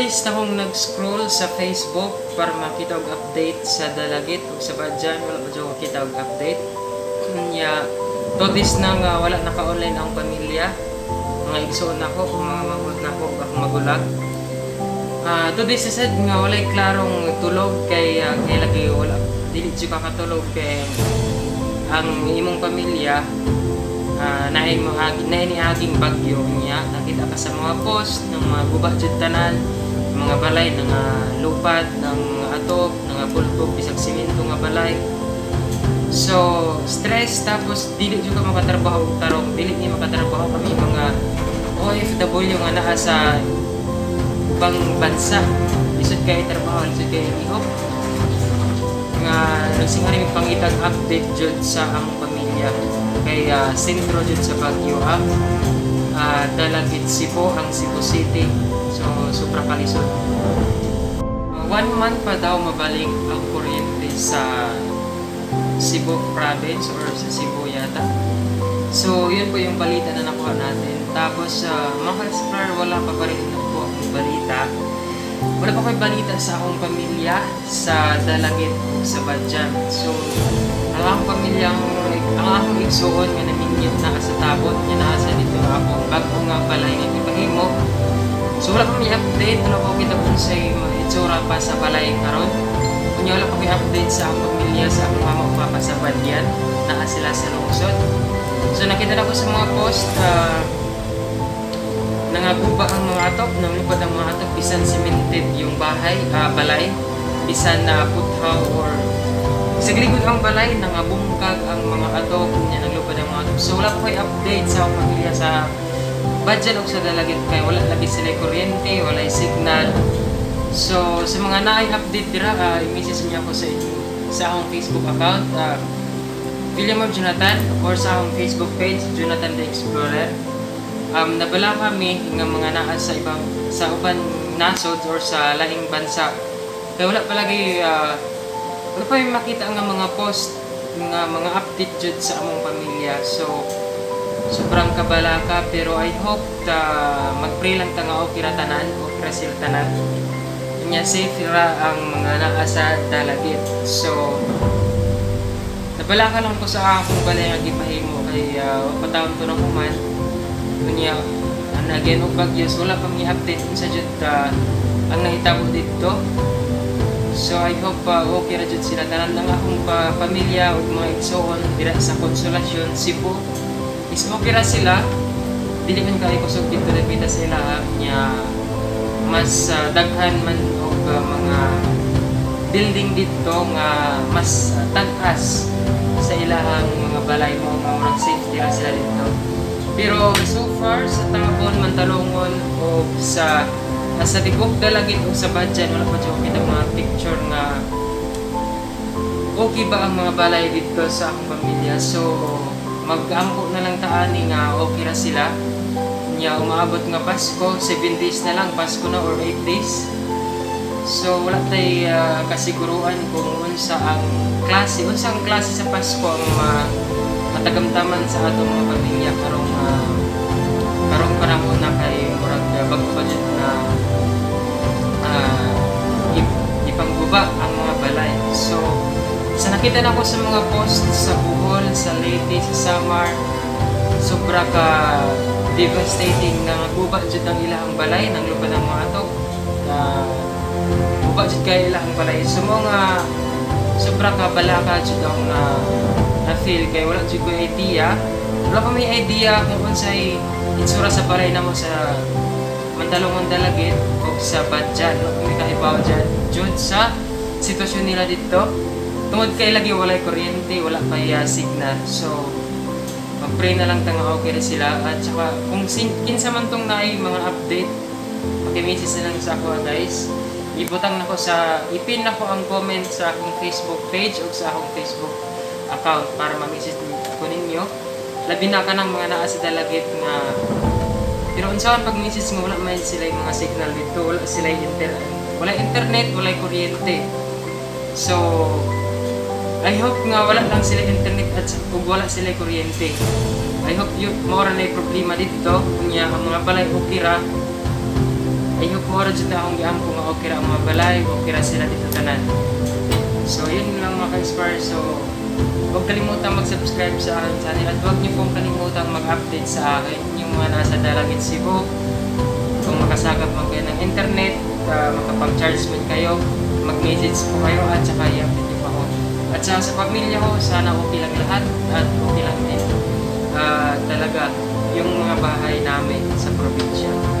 days na akong nag-scroll sa Facebook para makita og update sa Dalagit o sa Badyan. Wala pa dyan makita og update. Kanya, 2 days na nga wala naka-online ang pamilya. Mga igsoon ako, mga mahod na ako, akong magulang. 2 days na sad nga walay klarong tulog kay lagi wala. Dili siya kakatulog kay ang imong pamilya nainiaging bagyo niya. Nakita ka sa mga post ng mga guba jud tanan, mga balay ng lupad ng atop, ng pulpog bisag simento nga balay. So stress, tapos dili jud ka makatrabaho og tarong, dili ni makatrabaho kami mga OFW nga naa sa ubang bansa. Lisod kay trabaho, lisod kay ihop nga nagsingari pangitag update jud sa among pamilya kay sentro jud sa Baguio ang Dalagit Cebu, ang Cebu City. So sobra kalisod. 1 month pa daw mabalik ang kuryente sa Cebu province or sa Cebu yata. So yun po yung balita na nakuha natin. Tapos mga explorer, wala pa rin po ang balita. Wala pa kayo balita sa akong pamilya sa Dalagit sa Badyan. So ang akong pamilyang, ang akong igsuon nga naminyot na sa tabot nga nasa dito akong bago nga balay nga ipahimo. So wala pa may update, wala pa kita kung sa itsura pa sa balay karon. Kunya wala pa may update sa akong pamilya, sa akong mama o papa sa Badyan, naa sila sa lungsod. So nakita na ko sa mga post, nangaguba ang mga atop, namlipad ang mga atop, bisan cemented yung bahay, balay, bisan na puthaw or sagligod ang balay, nangabungkag ang mga atop, niya naglupad ang mga atop. So wala pa kayo update sa akong pamilya sa Badyan o sa Dalagit kay wala lagi sila kuryente, wala signal. So sa mga naay-update dira, i-message niya ako sa inyo sa akong Facebook account, William of Jonathan, or sa akong Facebook page, Jonathan the Explorer. Nabala kami ng mga naa sa ibang, sa uban nasod or sa laing bansa. Kaya wala palagi, wala pa yung makita ang mga post, mga update jud sa among pamilya. So sobrang kabala ka, pero I hope mag-pray lang ta nga okay ra tanan, okay ra sila tanan. Nya safe ra ang mga naa sa Dalagit. So nabala ka lang ko sa akong balay nga gipahimo kay patawon to na kuman. Kunya again og bagyos, wala pang i-update kung sa jud ang nahitabo dito. So I hope okay ra jud sila tanan ng akong pamilya ug mga igsoon dira sa Konsolasyon, Cebu. Is okay ra sila. Dili man kay kusog dito dapita sila nya mas daghan man og mga building dito nga mas tag-as sa ilahang mga balay mo nga murag safety ra sila dito. Pero so far sa Tabon, Mantalongon o sa Tibok Dalagit o sa Badyan, wala pa dyan kita mga picture nga okay ba ang mga balay dito sa akong pamilya. So mag-ampo na lang taani nga okay ra sila. Nya umaabot nga Pasko, 7 days na lang Pasko na or 8 days. So wala tay kasiguruan kung unsa ang klase sa Pasko ang matagamtaman sa atong mga pamilya karong panahon na kay murag bago pa dyan na ipangguba ang mga balay. So sa nakita na ko sa mga post sa Bohol, sa Leyte, sa Samar, sobra ka devastating na guba dyan ang ilahang balay, nang lupad ang mga atop, guba dyan kay ilahang balay. So mga sobra ka balaka dyan ang na-feel kay wala dyan ko idea. Wala pa may idea kung unsay itsura sa balay na mo sa Mantalongon, Dalagit o sa Badyan. Wala pa may kaibaw dyan dyan sa sitwasyon nila dito. Tungod kay lagi walay kuryente, wala pa signal. So mag-pray na lang tanga okay na sila. At saka kung kinsa man tong naay mga update, pag-message na lang sa ako guys. Ibutang na ko ipin na ko ang comment sa akong Facebook page o sa akong Facebook account para ma-message ko ninyo. Labi na ka ng mga naa sa Dalagit nga pero unsaon pag-message nga wala man sila yung mga signal dito, wala sila wala internet, wala kuryente. So I hope nga wala lang sila internet at kung wala sila kuryente. I hope yun, maura na yung problema dito. Kunya ang mga balay okay ra. I hope mo rin dyan akong giampo nga okay ra ang mga balay, okay ra sila dito tanan. So yun lang mga ka-inspire. So huwag kalimutan mag-subscribe sa akin channel at huwag niyo pong kalimutan mag-update sa akin yung mga nasa Dalangit Cebu. Kung makasagap man kayo ng internet, makapag-charge man kayo, mag-message po kayo at saka i-update niyo pa ako. At sa pamilya ko, sana okay lang lahat at okay lang din talaga yung mga bahay namin sa probinsya.